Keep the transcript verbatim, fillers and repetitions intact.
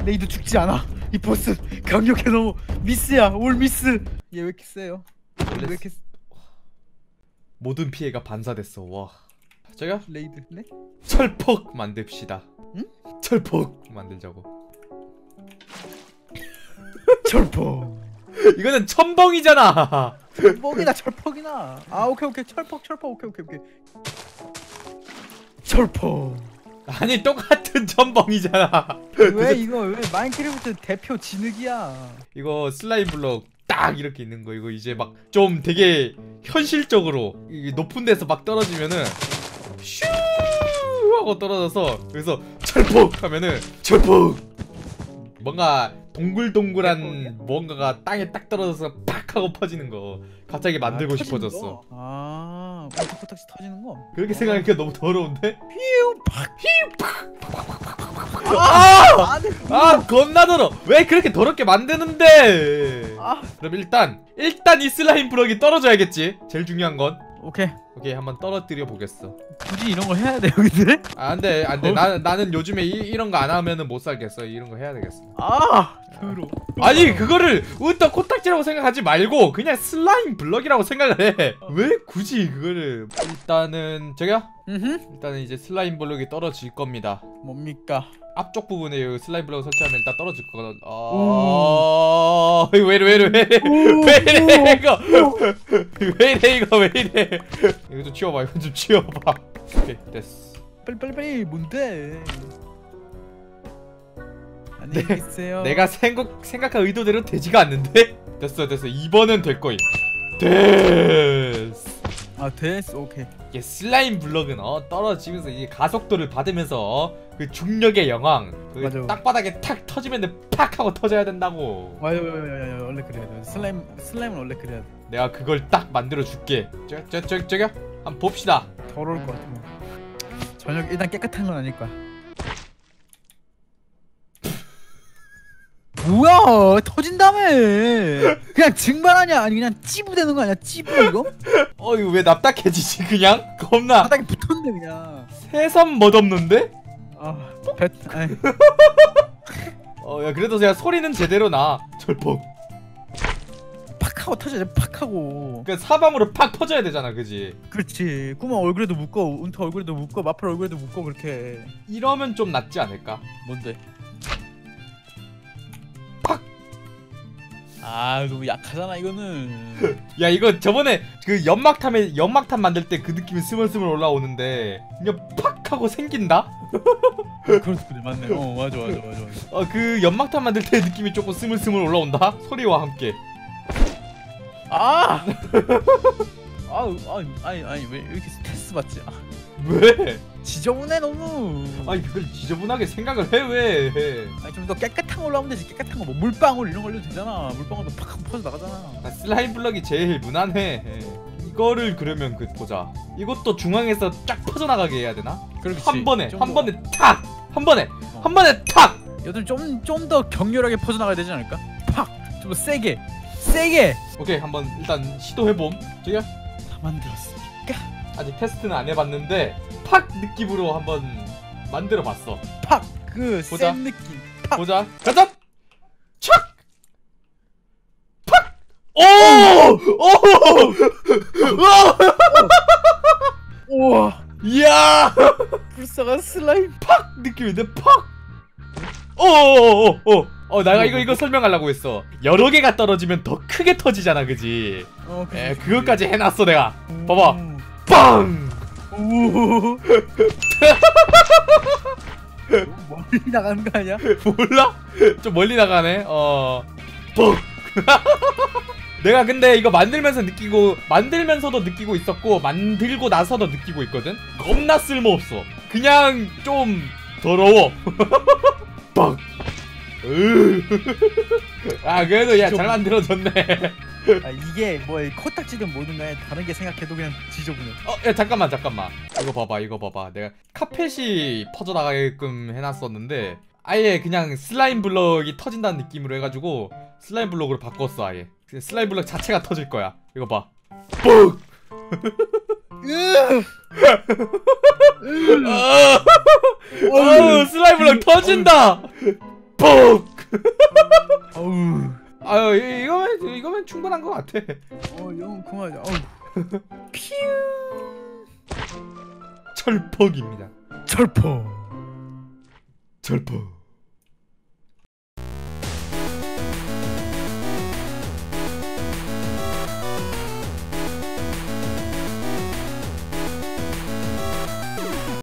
레이드 죽지 않아. 이 보스 강력해. 너무 미스야. 올 미스. 얘 왜 이렇게 세요? 왜 이렇게 세... 모든 피해가 반사됐어. 와. 제가 레이드 네? 철퍽 만듭시다. 응? 철퍽 만들자고. 철퍽. 이거는 첨벙이잖아. 철퍽이나 철퍽이나. 아 오케이 오케이 철퍽 철퍽 오케이 오케이 오케이. 철퍽. 아니 똑같은 첨벙이잖아. 왜 이거 왜 마인크래프트 대표 진흙이야. 이거 슬라임 블럭 딱 이렇게 있는 거. 이거 이제 막 좀 되게 현실적으로 이게 높은 데서 막 떨어지면은 슈 하고 떨어져서 그래서 철퍽 하면은 철퍽 뭔가 동글동글한 뭔가가 땅에 딱 떨어져서 팍 하고 퍼지는 거 갑자기 만들고 아, 싶어졌어. 아 코딱코딱지 터지는 거. 그렇게 생각하니까 너무 더러운데? 휘우 팍 휘우 팍. 아! 아 겁나 더러. 왜 그렇게 더럽게 만드는데? 아. 그럼 일단 일단 이 슬라임 블럭이 떨어져야겠지. 제일 중요한 건. 오케이 오케이 한번 떨어뜨려 보겠어. 굳이 이런 걸 해야 돼 여기들? 아 안돼 안돼. 나 나는 요즘에 이, 이런 거 안 하면은 못 살겠어. 이런 거 해야 되겠어. 아 더러. 아니 그거를 으따 코딱지라고 생각하지 말고 그냥 슬라임 블럭이라고 생각을 해. 왜 굳이 그거를. 일단은 저기요. 음. 일단은 이제 슬라임 블럭이 떨어질 겁니다. 뭡니까? 앞쪽 부분에 슬라임 블럭 설치하면 일단 떨어질 거거든. 아, 왜 이래 왜 이래 왜 이래 왜 이래 이거 왜 이래 이거 왜 이래. 이거 좀 치워봐. 이거 좀 치워봐. 오케이 됐어. 빨리 빨리 빨리. 뭔데? 안녕히 네, 계세요. 내가 생각 생각한 의도대로 되지가 않는데. 됐어 됐어. 이번엔 될 거임. 됐어. 아 됐어. 오케이. 이게 슬라임 블럭은 어 떨어지면서 이게 가속도를 받으면서 어, 그 중력의 영향 그 맞아. 땅바닥에 탁 터지면 팍 하고 터져야 된다고. 맞아 맞아 맞아. 원래 그래야 돼. 슬라임 슬라임은 원래 그래야 돼. 내가 그걸 딱 만들어 줄게. 저저 저 저기요. 한번 봅시다. 더러울 것 같아. 전혀 일단 깨끗한 건 아닐 거야. 뭐야 터진다며. 그냥 증발하냐 아니 그냥 찌부되는 거 아니야? 찌부 이거? 어 이거 왜 납작해지지 그냥? 겁나 바닥에 붙었는데 그냥. 새삼 멋없는데? 아 배. 아이. 어 야 그래도 그냥 소리는 제대로 나. 철퍽. 팍 하고 터져야 돼. 팍 하고. 그 사방으로 팍 퍼져야 되잖아, 그지? 그렇지. 구멍 얼굴에도 묶어. 운터 얼굴에도 묶어. 마플 얼굴에도 묶어. 그렇게. 이러면 좀 낫지 않을까? 뭔데? 팍! 아 너무 약하잖아 이거는. 야 이거 저번에 그 연막탄에 연막탄 만들 때 그 느낌이 스물스물 올라오는데 그냥 팍 하고 생긴다? 그래 그래 맞네. 어 맞아 맞아 맞아 맞아. 어 그 연막탄 만들 때 느낌이 조금 스물스물 올라온다? 소리와 함께. 아! 아우 아니 아니 아니 왜 이렇게 스트레스 받지? 아, 왜? 지저분해 너무. 아니 그걸 지저분하게 생각을 해 왜? 아니 좀 더 깨끗한 걸로 하면 되지. 깨끗한 거 뭐 물방울 이런 걸로 되잖아. 물방울도 팍 퍼져 나가잖아. 아, 슬라임 블럭이 제일 무난해. 이거를 그러면 그 보자. 이것도 중앙에서 쫙 퍼져나가게 해야 되나? 그렇지. 한 번에 좀 한 더- 번에 탁! 한 번에 어. 한 번에 탁! 여튼 좀좀 더 격렬하게 퍼져 나가야 되지 않을까? 팍! 좀 더 세게. 세게. 오케이 한번 일단 시도해봄. 저기요? 다 만들었으니까. 아직 테스트는 안 해봤는데 팍 느낌으로 한번 만들어봤어. 팍! 그 보자. 센 느낌. 팍! 보자. 가자. 착. 팍. 오! 오! 우와. 이야! 불쌍한 슬라임. 팍 느낌인데 팍. 오오오오. 어 내가 이거 이거 설명하려고 했어. 여러 개가 떨어지면 더 크게 터지잖아, 그지? 어, 그치, 에 그치. 그것까지 해놨어 내가. 봐봐. 음. 빵. 오. 멀리 나가는 거 아니야? 몰라? 좀 멀리 나가네. 어. 뻑. 내가 근데 이거 만들면서 느끼고 만들면서도 느끼고 있었고 만들고 나서도 느끼고 있거든. 겁나 쓸모없어. 그냥 좀 더러워. 뻑. 아 그래도 야 잘 만들어졌네. 아 이게 뭐 코딱지든 뭐든 간에 다른 게 생각해도 그냥 지저분해. 어 야 잠깐만 잠깐만. 이거 봐봐 이거 봐봐. 내가 카펫이 퍼져나가게끔 해놨었는데 아예 그냥 슬라임 블럭이 터진다는 느낌으로 해가지고 슬라임 블럭으로 바꿨어. 아예 슬라임 블럭 자체가 터질 거야. 이거 봐. 뻑. 아우 슬라임 블럭 터진다. 뻑! 어우. 아유 이- 이거면 이거면 충분한 것 같아. 어, 영 그만. 어우. 퓨. 철퍽입니다. 철퍼. 철퍽.